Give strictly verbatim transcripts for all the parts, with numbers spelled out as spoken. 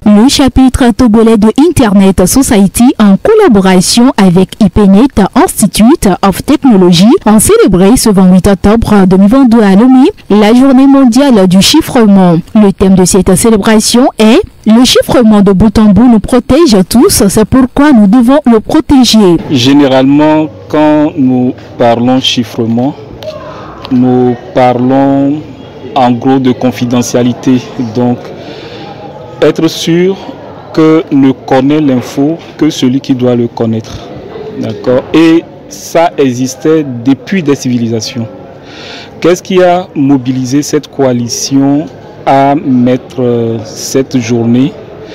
Le chapitre togolais de Internet Society, en collaboration avec IPNET Institute of Technology, a célébré ce vingt-huit octobre deux mille vingt-deux à Lomé la journée mondiale du chiffrement. Le thème de cette célébration est « Le chiffrement de bout en bout nous protège tous, c'est pourquoi nous devons le protéger ». Généralement, quand nous parlons chiffrement, nous parlons en gros de confidentialité. Donc, être sûr que ne connaît l'info que celui qui doit le connaître. D'accord? Et ça existait depuis des civilisations. Qu'est-ce qui a mobilisé cette coalition à mettre euh, cette journée?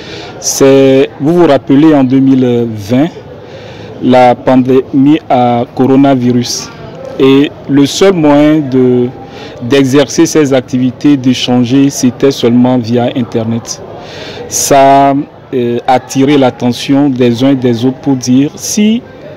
C'est, vous vous rappelez, en deux mille vingt, la pandémie à coronavirus. Et le seul moyen de, d'exercer ces activités, d'échanger, c'était seulement via Internet. Ça a euh, attiré l'attention des uns et des autres pour dire si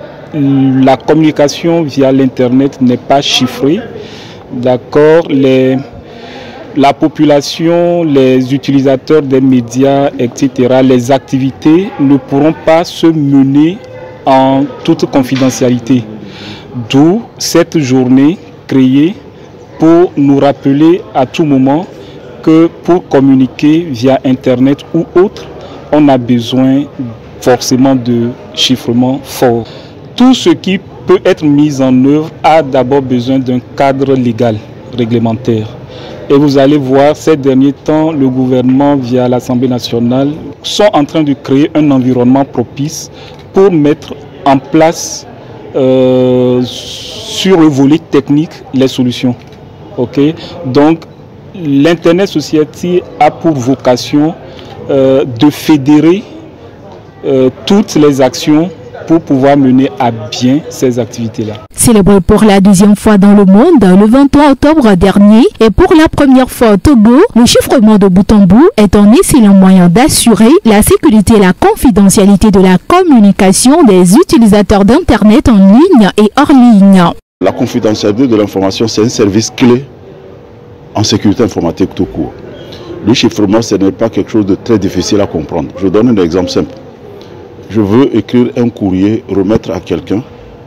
la communication via l'Internet n'est pas chiffrée, d'accord, les, la population, les utilisateurs des médias, et cetera, les activités ne pourront pas se mener en toute confidentialité. D'où cette journée créée pour nous rappeler à tout moment que pour communiquer via Internet ou autre, on a besoin forcément de chiffrement fort. Tout ce qui peut être mis en œuvre a d'abord besoin d'un cadre légal, réglementaire. Et vous allez voir, ces derniers temps, le gouvernement, via l'Assemblée nationale, sont en train de créer un environnement propice pour mettre en place, euh, sur le volet technique, les solutions. Okay? Donc, l'Internet Society a pour vocation euh, de fédérer euh, toutes les actions pour pouvoir mener à bien ces activités-là. Célébré pour la deuxième fois dans le monde le vingt-trois octobre dernier et pour la première fois au Togo, le chiffrement de bout en bout est un excellent moyen d'assurer la sécurité et la confidentialité de la communication des utilisateurs d'Internet en ligne et hors ligne. La confidentialité de l'information, c'est un service clé en sécurité informatique tout court. Le chiffrement, ce n'est pas quelque chose de très difficile à comprendre. Je donne un exemple simple. Je veux écrire un courrier, remettre à quelqu'un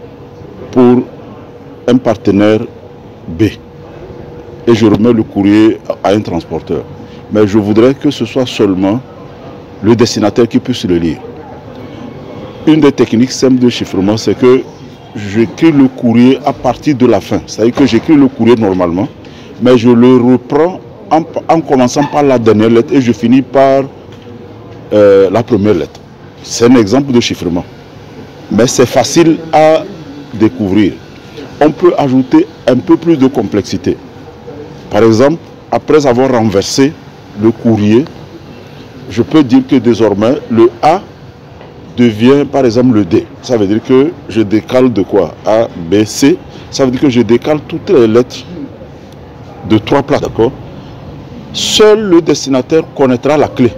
pour un partenaire B. Et je remets le courrier à un transporteur. Mais je voudrais que ce soit seulement le destinataire qui puisse le lire. Une des techniques simples de chiffrement, c'est que j'écris le courrier à partir de la fin. C'est-à-dire que j'écris le courrier normalement, mais je le reprends en, en commençant par la dernière lettre et je finis par euh, la première lettre. C'est un exemple de chiffrement. Mais c'est facile à découvrir. On peut ajouter un peu plus de complexité. Par exemple, après avoir renversé le courrier, je peux dire que désormais, le A devient par exemple le D. Ça veut dire que je décale de quoi? A, B, C. Ça veut dire que je décale toutes les lettres de trois places, d'accord? Seul le destinataire connaîtra la clé.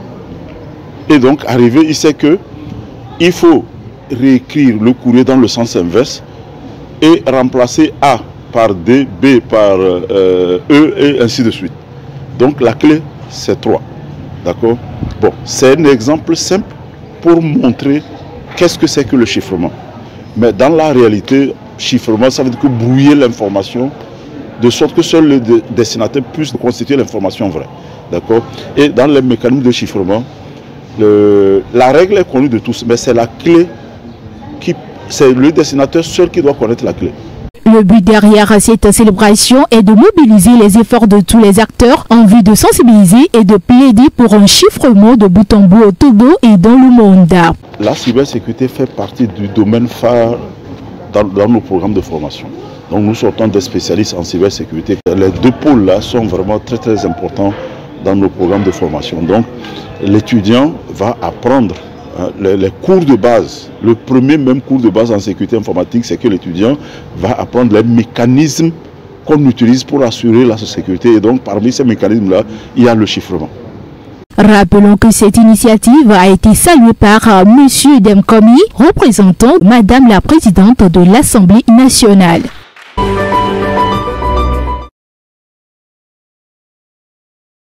Et donc, arrivé, il sait que il faut réécrire le courrier dans le sens inverse et remplacer A par D, B par euh, E et ainsi de suite. Donc, la clé, c'est trois. D'accord? Bon, c'est un exemple simple pour montrer qu'est-ce que c'est que le chiffrement. Mais dans la réalité, chiffrement, ça veut dire que brouiller l'information de sorte que seul le destinataire puisse constituer l'information vraie. D'accord? Et dans les mécanismes de chiffrement, Le, la règle est connue de tous, mais c'est la clé, qui, c'est le destinateur seul qui doit connaître la clé. Le but derrière cette célébration est de mobiliser les efforts de tous les acteurs en vue de sensibiliser et de plaider pour un chiffrement de bout en bout au Togo et dans le monde. La cybersécurité fait partie du domaine phare dans, dans nos programmes de formation. Donc nous sortons des spécialistes en cybersécurité. Les deux pôles-là sont vraiment très très importants dans nos programmes de formation. Donc l'étudiant va apprendre hein, les, les cours de base. Le premier même cours de base en sécurité informatique, c'est que l'étudiant va apprendre les mécanismes qu'on utilise pour assurer la sécurité. Et donc parmi ces mécanismes-là, il y a le chiffrement. Rappelons que cette initiative a été saluée par M. Demkomi, représentant Madame la Présidente de l'Assemblée nationale.